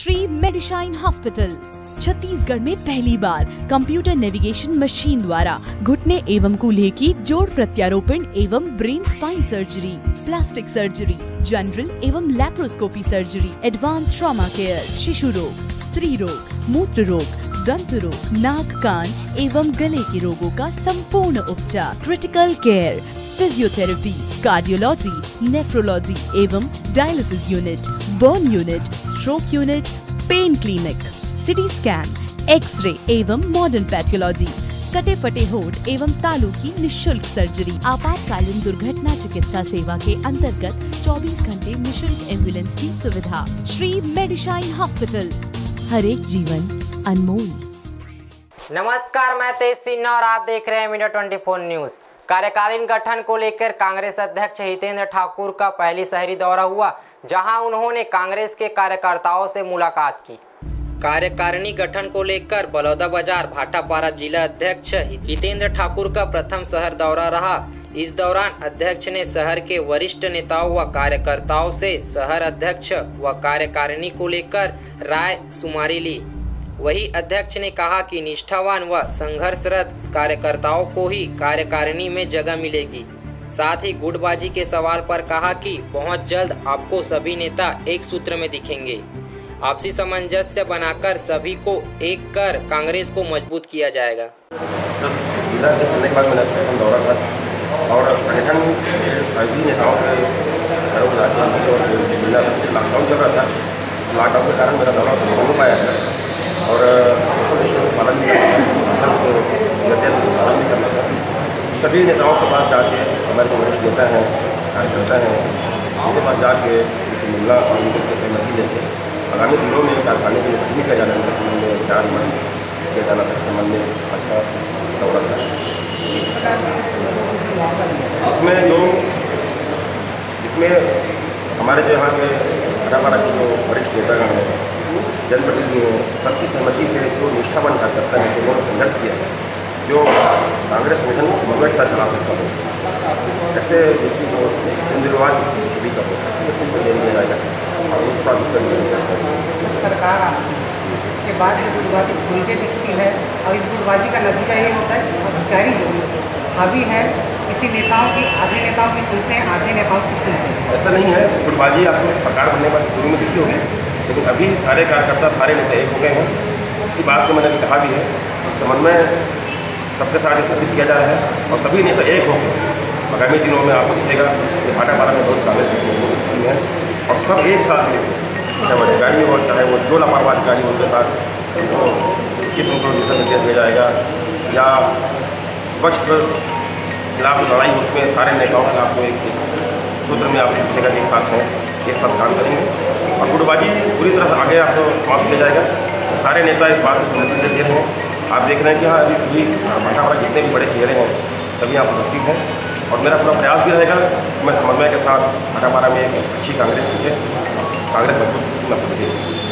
Shri मेडिशाइन hospital Chhattisgarh में पहली बार computer navigation machine द्वारा घुटने एवं कूल्हे की जोड़ प्रत्यारोपण एवं brain spine surgery, plastic surgery, general एवं laparoscopy surgery, advance trauma care, शिशु रोग, स्त्री रोग, मूत्र रोग, दंत रोग, नाक कान एवं गले के रोगों का संपूर्ण उपचार, critical care, physiotherapy, cardiology, nephrology एवं dialysis unit, burn unit, stroke unit, pain clinic, CT scan, x-ray एवं मॉडर्न पैथोलॉजी, कटे फटे होठ एवं तालू की निशुल्क सर्जरी, आपातकालीन दुर्घटना चिकित्सा सेवा के अंतर्गत 24 घंटे निशुल्क एम्बुलेंस की सुविधा। श्री मेडिशाइन हॉस्पिटल, हर एक जीवन अनमोल। नमस्कार, मैं तेज सिन्हा और आप देख रहे हैं मीडिया 24 न्यूज। कार्यकालीन गठन को लेकर कांग्रेस अध्यक्ष हितेंद्र ठाकुर का पहली शहरी दौरा हुआ, जहां उन्होंने कांग्रेस के कार्यकर्ताओं से मुलाकात की। कार्यकारिणी गठन को लेकर बलौदाबाजार भाटापारा जिला अध्यक्ष हितेंद्र ठाकुर का प्रथम शहर दौरा रहा। इस दौरान अध्यक्ष ने शहर के वरिष्ठ नेताओं व कार्यकर्ताओं से शहर अध्यक्ष व कार्यकारिणी को लेकर राय शुमारी ली। वही अध्यक्ष ने कहा कि निष्ठावान व संघर्षरत कार्यकर्ताओं को ही कार्यकारिणी में जगह मिलेगी। साथ ही गुटबाजी के सवाल पर कहा कि बहुत जल्द आपको सभी नेता एक सूत्र में दिखेंगे। आपसी सामंजस्य बनाकर सभी को एक कर कांग्रेस को मजबूत किया जाएगा। जिला के बाद मेरा दौरा था और संगठन के सभी नेताओं के घरों में जाके और जिला लॉकडाउन चल रहा था, लॉकडाउन के कारण मेरा दौरा नहीं हो पाया था और पालन भी पालन भी करना था। सभी नेताओं के पास जाके, हमारे जो वरिष्ठ नेता हैं, कार्यकर्ता हैं, उनके पास जाके उनसे मिलना और उनसे सहमति लेके आगामी दिनों में कारखाने की गठन किया जाना है संबंध में विचार विमर्श किया जाना था। संबंध में आज का दौरा था, इसमें हमारे जो यहाँ के भाटापारा के जो वरिष्ठ नेतागण हैं, जनप्रतिनिधि हैं, सबकी सहमति से जो निष्ठावान कार्यकर्ता है, जिन्होंने संघर्ष किया है, जो कांग्रेस संगठन को समन्वय के साथ चला सकता हो, ऐसे व्यक्ति को निर्वाद छवि का हो, ऐसे व्यक्ति को लेन दिया जाएगा और उनको प्राथमिकता दिया जाएगा। सरकार इसके बाद जो गुटबाजी खुल के दिखती है और इस गुटबाजी का नतीजा ये होता है कि अधिकारी जो हावी है किसी नेताओं की, आधे नेताओं की सुनते हैं, आधे नेताओं की सुनते हैं। ऐसा नहीं है, गुटबाजी आपको सरकार बनने के बाद शुरू में दिखी होगी, लेकिन अभी सारे कार्यकर्ता, सारे नेता एक हो गए हैं। इसी बात को मैंने कहा भी है, समन्वय सबके साथ स्थापित किया जा रहा है और सभी नेता एक होकर आगामी दिनों में आपको दिखेगा कि भाटापारा में बहुत कांग्रेस स्कीम है और सब एक साथ मिलकर, चाहे वो अधिकारी हो, चाहे वो जो लापरवाह अधिकारी उनके साथ उनको उचित उनको दिशा निर्देश दिया जाएगा या विपक्ष के खिलाफ जो लड़ाई है उसमें सारे नेताओं के आपको एक सूत्र में आपको दिखेगा कि एक साथ हैं, एक साथ काम करेंगे और गुटबाजी पूरी तरह से आगे आपको समाप्त किया जाएगा। सारे नेता इस बात को समर्थन दे रहे हैं। आप देख रहे हैं कि हाँ, अभी सभी भाटापारा जितने भी बड़े चेहरे हैं सभी यहाँ उपस्थित हैं और मेरा पूरा प्रयास भी रहेगा कि मैं समन्वय के साथ भाटापारा में एक अच्छी कांग्रेस दिखे, कांग्रेस मजबूत स्थिति में पहुँचे।